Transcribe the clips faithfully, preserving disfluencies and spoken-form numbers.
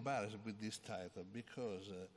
embarrassed with this title because uh,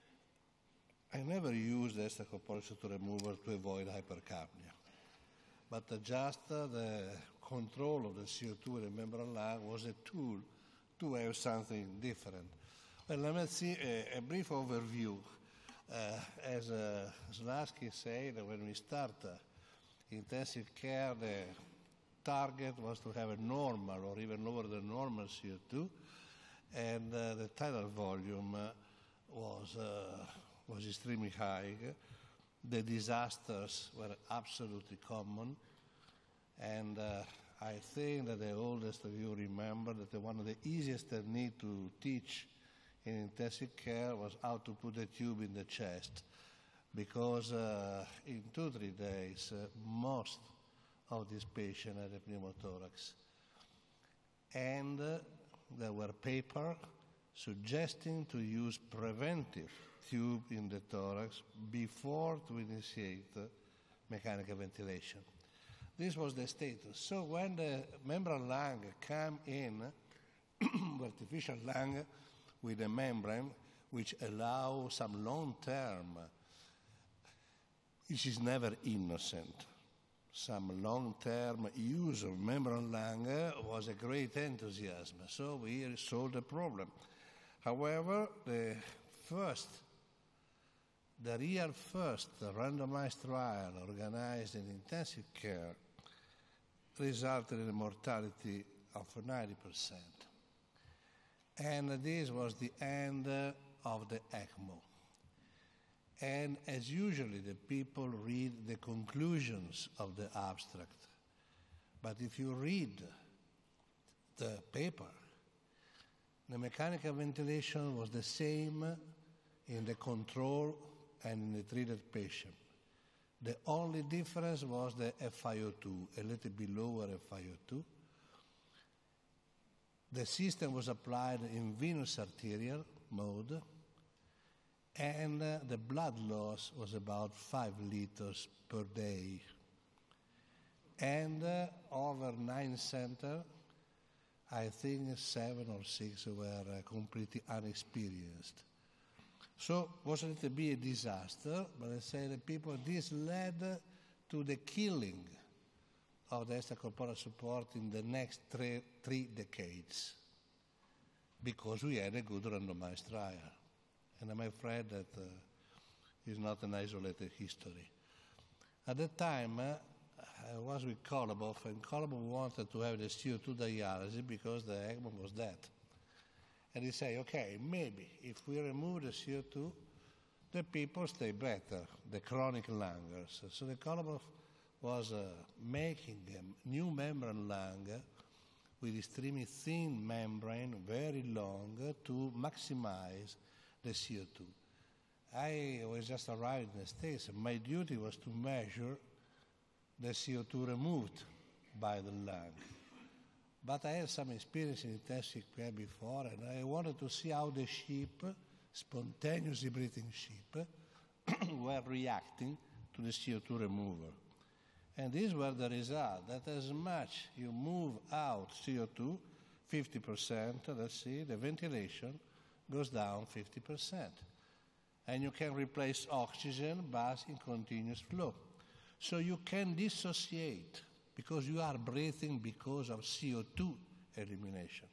I never used extracorporeal C O two removal to avoid hypercapnia, but uh, just uh, the control of the C O two in the membrane lung was a tool to have something different. Well, let's see a, a brief overview. Uh, as uh, Zlarsky said, when we start uh, intensive care, the target was to have a normal or even lower than normal C O two, and uh, the tidal volume uh, was, uh, was extremely high. The disasters were absolutely common, and uh, I think that the oldest of you remember that one of the easiest techniques to teach in intensive care was how to put a tube in the chest, because uh, in two, three days, uh, most of these patients had a pneumothorax. And uh, there were papers suggesting to use preventive tube in the thorax before to initiate uh, mechanical ventilation. This was the status. So when the membrane lung came in, artificial lung with a membrane which allows some long-term, which is never innocent, some long-term use of membrane lung was a great enthusiasm. So we solved the problem. However, the first, the real first randomized trial organized in intensive care resulted in a mortality of ninety percent. And this was the end of the ECMO. And as usually, the people read the conclusions of the abstract. But if you read the paper, the mechanical ventilation was the same in the control and in the treated patient. The only difference was the F i O two, a little bit lower F i O two. The system was applied in venous arterial mode, and uh, the blood loss was about five liters per day. And uh, over nine centers, I think seven or six were uh, completely unexperienced. So it was a little bit a disaster, but I say the people, this led to the killing of the extracorporeal support in the next three, three decades, because we had a good randomized trial. And I'm afraid that uh, it's not an isolated history. At the time, uh, I was with Kolobov, and Kolobov wanted to have the C O two dialysis because the ECMO was dead. And he said, okay, maybe if we remove the C O two, the people stay better, the chronic lungers. So the Kolobov was uh, making a new membrane lung with extremely thin membrane, very long, uh, to maximize the C O two. I was just arrived in the States, and my duty was to measure the C O two removed by the lung. But I had some experience in intensive care before, and I wanted to see how the sheep, spontaneously breathing sheep, were reacting to the C O two removal. And these were the results, that as much you move out C O two, fifty percent, let's see, the ventilation goes down fifty percent. And you can replace oxygen by in continuous flow. So you can dissociate, because you are breathing because of C O two elimination.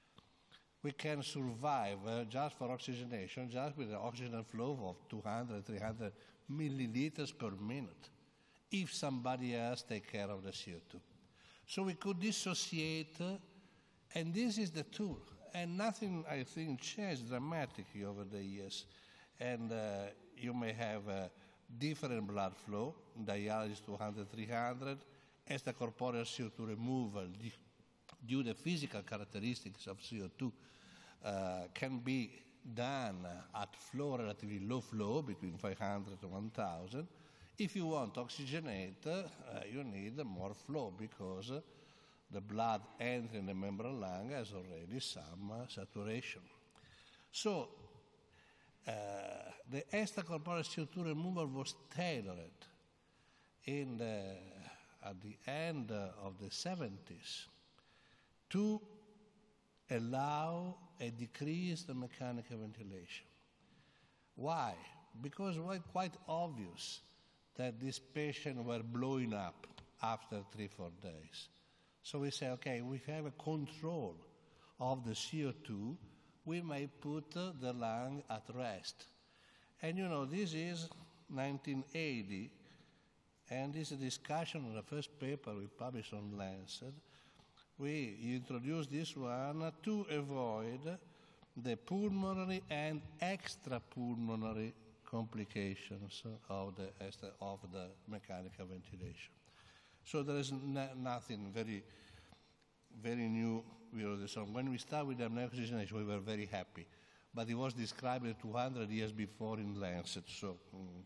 We can survive uh, just for oxygenation, just with an oxygen flow of two hundred, three hundred milliliters per minute, if somebody else takes care of the C O two. So we could dissociate, uh, and this is the tool. And nothing, I think, changed dramatically over the years. And uh, you may have uh, different blood flow, dialysis two hundred, three hundred, extracorporeal C O two removal due to the physical characteristics of C O two uh, can be done at flow, relatively low flow, between five hundred and one thousand. If you want to oxygenate, uh, you need more flow, because uh, the blood entering the membrane lung has already some uh, saturation. So uh, the extracorporeal C O two removal was tailored in the, at the end uh, of the seventies to allow a decreased mechanical ventilation. Why? Because it was quite obvious that these patients were blowing up after three, four days. So we say, okay, we have a control of the C O two, we may put uh, the lung at rest. And you know, this is nineteen eighty, and this is a discussion on the first paper we published on Lancet. We introduced this one to avoid the pulmonary and extrapulmonary complications of the, of the mechanical ventilation. So there is n- nothing very, very new with this. When we started with amniotic oxygenation, we were very happy. But it was described two hundred years before in Lancet. So, mm.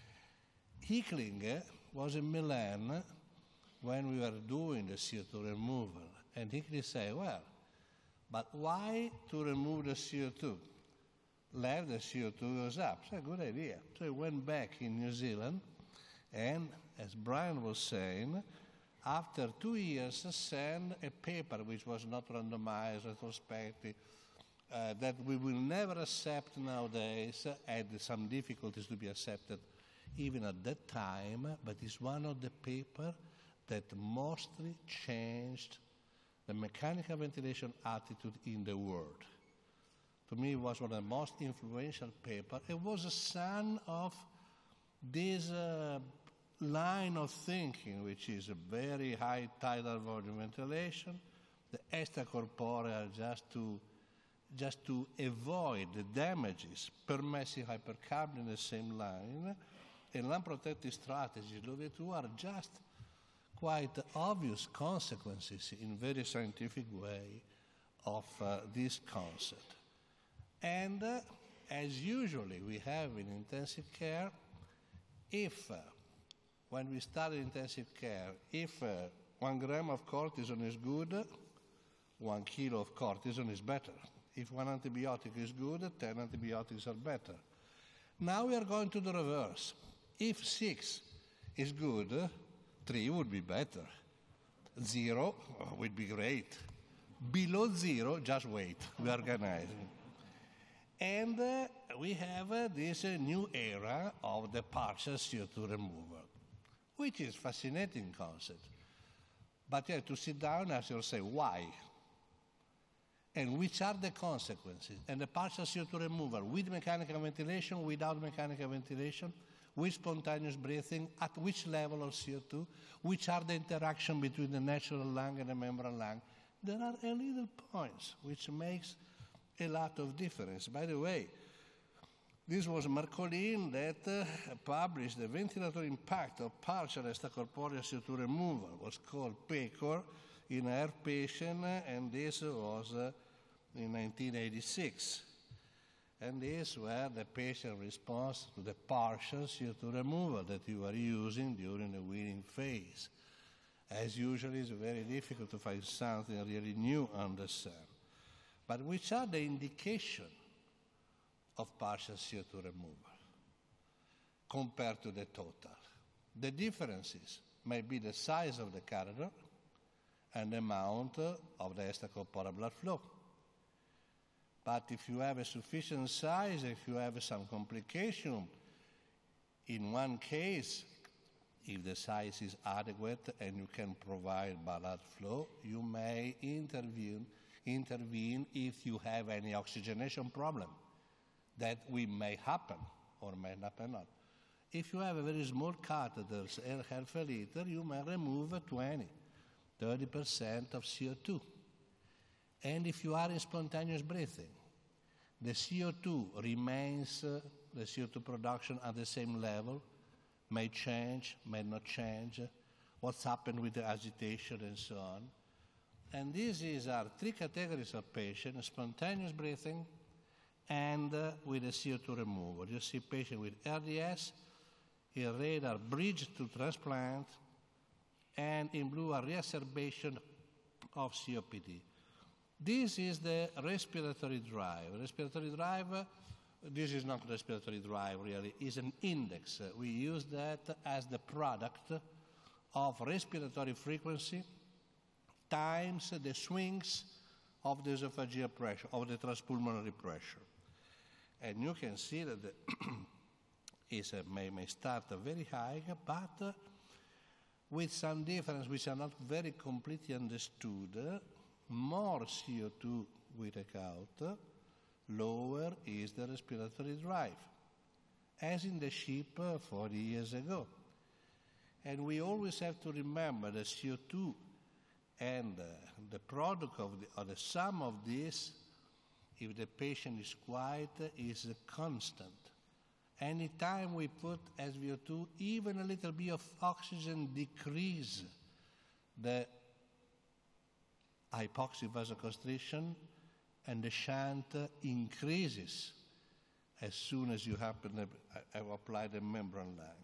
Hickling was in Milan when we were doing the C O two removal. And Hickling said, well, but why to remove the C O two? Let the C O two goes up. It's a good idea. So he went back in New Zealand, and as Brian was saying, after two years, sent a paper which was not randomized, retrospective, uh, that we will never accept nowadays, had some difficulties to be accepted even at that time, but it's one of the papers that mostly changed the mechanical ventilation attitude in the world. To me, it was one of the most influential papers. It was a sign of this uh, line of thinking, which is a very high tidal volume ventilation, the extracorporeal just to, just to avoid the damages, permissive hypercapnia in the same line, and lung protective strategies, the two are just quite obvious consequences in very scientific way of uh, this concept. And uh, as usually we have in intensive care, if uh, when we start intensive care, if uh, one gram of cortisone is good, one kilo of cortisone is better. If one antibiotic is good, ten antibiotics are better. Now we are going to the reverse. If six is good, three would be better. Zero oh, would be great. Below zero, just wait. We are organizing. And uh, we have uh, this uh, new era of the partial C O two removal, which is a fascinating concept. But you have to sit down and ask yourself, why? And which are the consequences? And the partial C O two removal with mechanical ventilation, without mechanical ventilation, with spontaneous breathing, at which level of C O two, which are the interaction between the natural lung and the membrane lung. There are a little points which makes a lot of difference. By the way, this was Marcolin that uh, published the ventilatory impact of partial extracorporeal C O two removal. It was called PECOR in a heart patient, and this was uh, in nineteen eighty-six. And these were the patient response to the partial C O two removal that you are using during the weaning phase. As usually, it's very difficult to find something really new on the sun. But which are the indications of partial C O two removal compared to the total? The differences may be the size of the catheter and the amount of the extracorporeal blood flow. But if you have a sufficient size, if you have some complication, in one case, if the size is adequate and you can provide blood flow, you may intervene, intervene if you have any oxygenation problem. That will may happen or may happen not. If you have a very small catheter, half a liter, you may remove twenty, thirty percent of C O two. And if you are in spontaneous breathing, the C O two remains, uh, the C O two production at the same level, may change, may not change, what's happened with the agitation and so on. And these is, are three categories of patients: spontaneous breathing and uh, with a C O two removal. You see patients with R D S, in red are bridge to transplant, and in blue are reacerbation of C O P D. This is the respiratory drive. Respiratory drive, uh, this is not respiratory drive really, is an index. Uh, we use that as the product of respiratory frequency times the swings of the esophageal pressure, of the transpulmonary pressure. And you can see that the is a, may, may start very high, but uh, with some difference which are not very completely understood. Uh, more C O two we take out, uh, lower is the respiratory drive, as in the sheep uh, forty years ago. And we always have to remember the C O two and uh, the product of the, or the sum of this, if the patient is quiet, uh, is uh, constant. Anytime we put S V O two, even a little bit of oxygen decrease the hypoxic vasoconstriction, and the shunt increases as soon as you happen to have applied the membrane lung.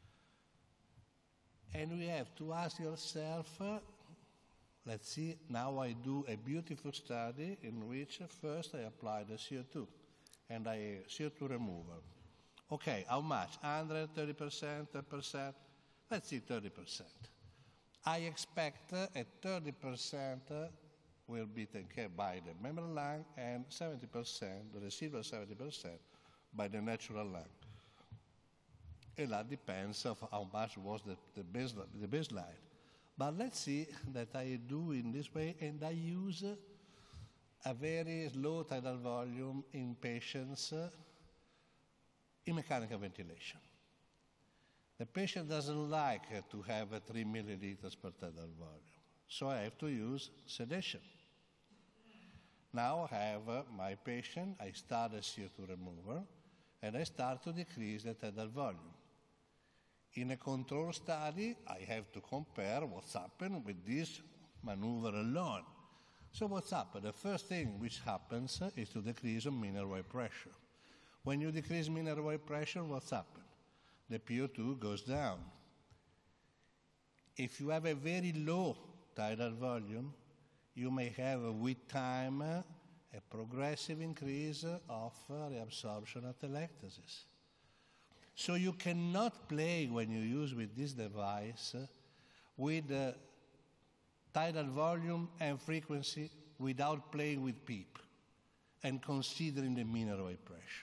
And we have to ask yourself, uh, let's see, now I do a beautiful study in which uh, first I apply the C O two and I C O two removal. Okay, how much? one hundred, thirty percent, ten percent? Let's see, thirty percent. I expect uh, a thirty percent uh, will be taken care by the membrane lung and seventy percent, the residual seventy percent, by the natural lung. And that depends of how much was the, the, baseline, the baseline. But let's see that I do in this way, and I use uh, a very low tidal volume in patients uh, in mechanical ventilation. The patient doesn't like uh, to have uh, three milliliters per tidal volume, so I have to use sedation. Now I have uh, my patient, I start a C O two remover, and I start to decrease the tidal volume. In a control study, I have to compare what's happened with this maneuver alone. So what's happened? The first thing which happens uh, is to decrease of mean airway pressure. When you decrease mean airway pressure, what's happened? The P O two goes down. If you have a very low tidal volume, you may have uh, with time uh, a progressive increase of uh, reabsorption atelectasis. So you cannot play when you use with this device uh, with uh, tidal volume and frequency without playing with PEEP and considering the mean airway pressure.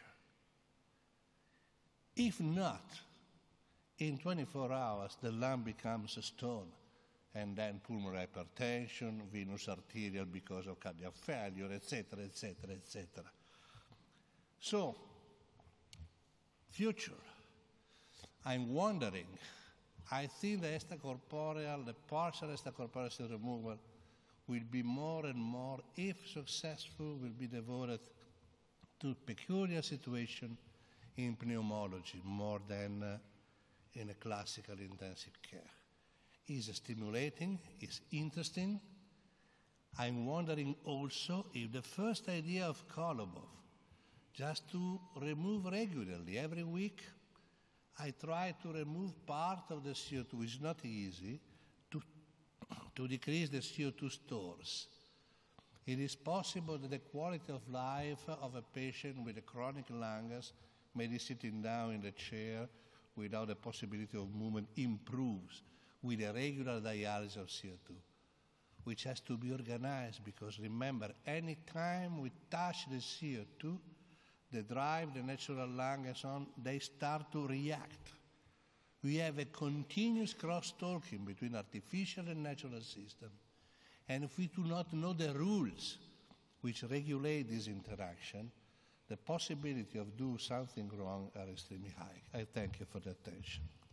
If not, in twenty-four hours the lung becomes a stone, and then pulmonary hypertension, venous arterial because of cardiac failure, et cetera, et cetera, et cetera. So, future. I'm wondering, I think the extracorporeal, the partial extracorporeal removal will be more and more, if successful, will be devoted to peculiar situation in pneumology more than uh, in a classical intensive care. Is stimulating, is interesting. I'm wondering also if the first idea of Kolobov, just to remove regularly, every week, I try to remove part of the C O two. It's not easy to, to decrease the C O two stores. It is possible that the quality of life of a patient with a chronic lungs, maybe sitting down in the chair without the possibility of movement, improves with a regular dialysis of C O two, which has to be organized because remember, any time we touch the C O two, the drive, the natural lung and so on, they start to react. We have a continuous cross-talking between artificial and natural system. And if we do not know the rules which regulate this interaction, the possibility of doing something wrong are extremely high. I thank you for the attention.